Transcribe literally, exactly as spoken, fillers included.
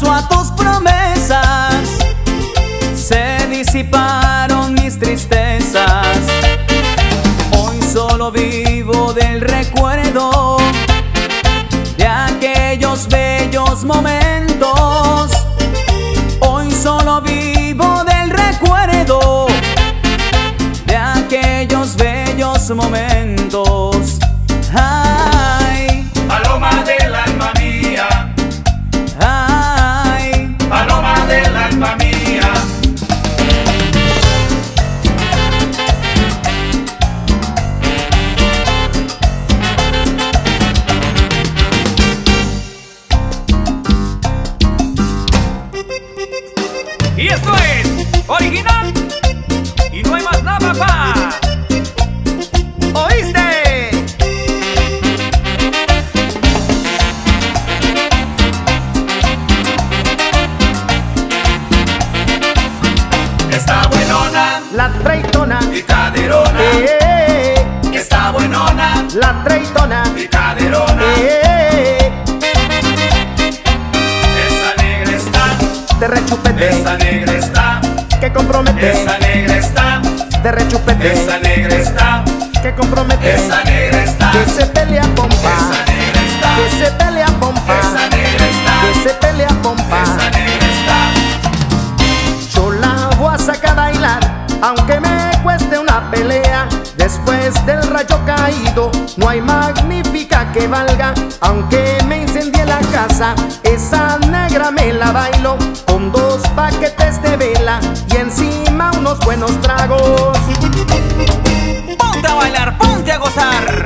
caso a tus promesas, se disiparon mis tristezas. Hoy solo vivo del recuerdo de aquellos bellos momentos. Hoy solo vivo del recuerdo de aquellos bellos momentos. Ay, paloma del alma mía, ay, paloma del alma mía. Y esto es original y no hay más nada, papá. ¿Oíste? Está buenona, La traitona, y caderona. eh, Está buenona, la traitona, y caderona. eh, Esa negra está, de rechupete, esa negra está, que compromete, esa negra está, de rechupete, esa negra está, que compromete, esa negra está, que se pelea pompa, esa negra está, que se pelea pompa, esa negra está, que se pelea pompa. esa negra está. Yo la voy a sacar a bailar, aunque me cueste una pelea. Después del rayo caído, no hay magnífica que valga. Aunque me incendie la casa, esa negra me la bailo con dos paquetes de vela y encima unos buenos tragos. Ponte a bailar, ponte a gozar.